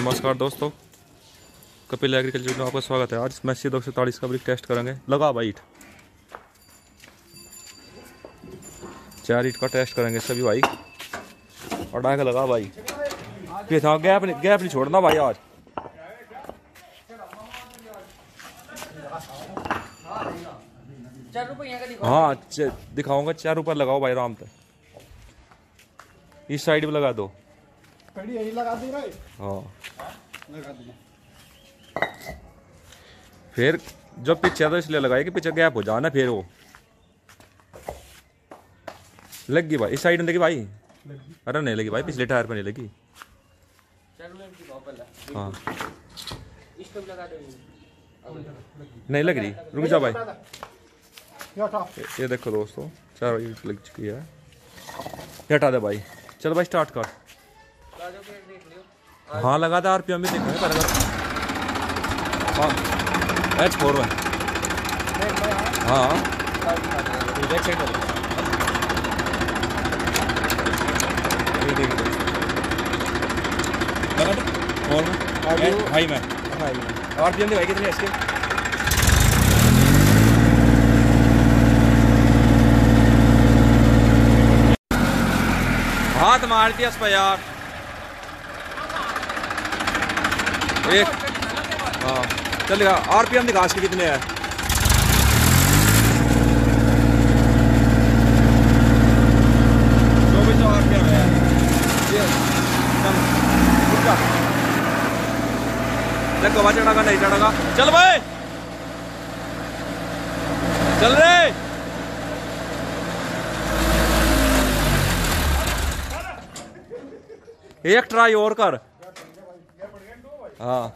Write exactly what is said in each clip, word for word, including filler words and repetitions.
नमस्कार दोस्तों, कपिल एग्रीकल्चर में आपका स्वागत है। आज मैसी दो सौ चालीस का ब्रिक टेस्ट करेंगे। लगा भाई ईट, चार ईट का टेस्ट करेंगे सभी भाई। और डाके लगा भाई, था गैप नहीं गैप नहीं छोड़ना भाई। आज हाँ दिखाऊंगा। चार ऊपर लगाओ भाई आराम से। इस साइड भी लगा दो। लगा दी भाई। हाँ फिर जब पीछे तो इसलिए लगाए कि पीछे गैप हो जाना। फिर वो लग गई भाई। इस साइड में लगी भाई। अरे नहीं लगी भाई, पिछले टायर पर नहीं लगी। हाँ नहीं लग रही, रुक जा भाई। ये देखो दोस्तों, चार लग चुकी है। ये हटा दे भाई। चल भाई स्टार्ट कर। हाँ लगा था। आरपीएम भी देखो। हाँ एच फोर में। हाँ बैक साइड लगा दो फोर में। हाई में आरपीएम भाई कितने इसके? हाथ मार दिया इस पर यार। एक हाँ चलेगा। आरपीएम दिखा इसके कितने हैं? चौबीस सौ आरपीएम है ये। देखो भाई चढ़ागा नहीं चढ़ागा। चल भाई चल रे। एक ट्राई और कर। हाँ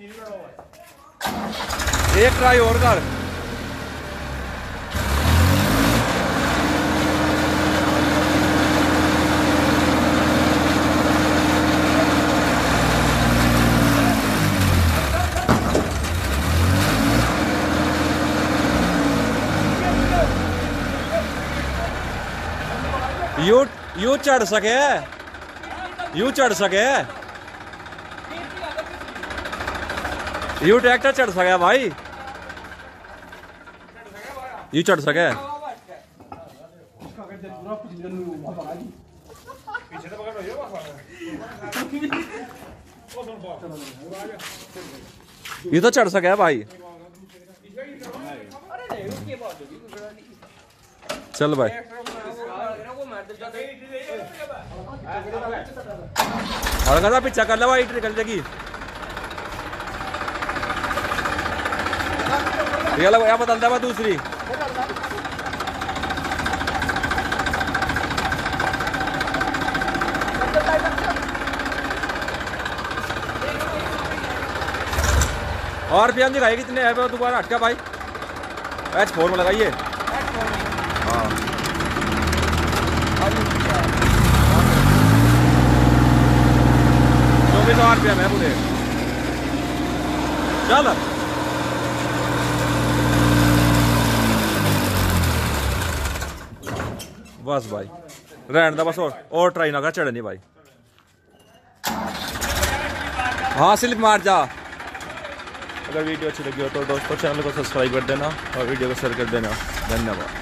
एक ट्राई और कर। यू यू चढ़ सके यू चढ़ सके यू ट्रैक्टर चढ़ सके भाई। यू चढ़ सके। ये तो चढ़ सके भाई। चल भाई और कहता पीछा कर ले भाई, निकल जाएगी। ये लगा यहाँ बदलता है दूसरी। और भी हम दिखाई कितने है दोबारा हटका भाई। एच फोर में लगाइए। हाँ चौबीस सौ आरपीएम है पूरे। चल बस भाई रहने दा बस। और और ट्राई ना कर चढ़नी भाई। हाँ स्लिप मार जा। अगर वीडियो अच्छी लगी हो तो दोस्तों चैनल को सब्सक्राइब कर देना और वीडियो को शेयर कर देना। धन्यवाद।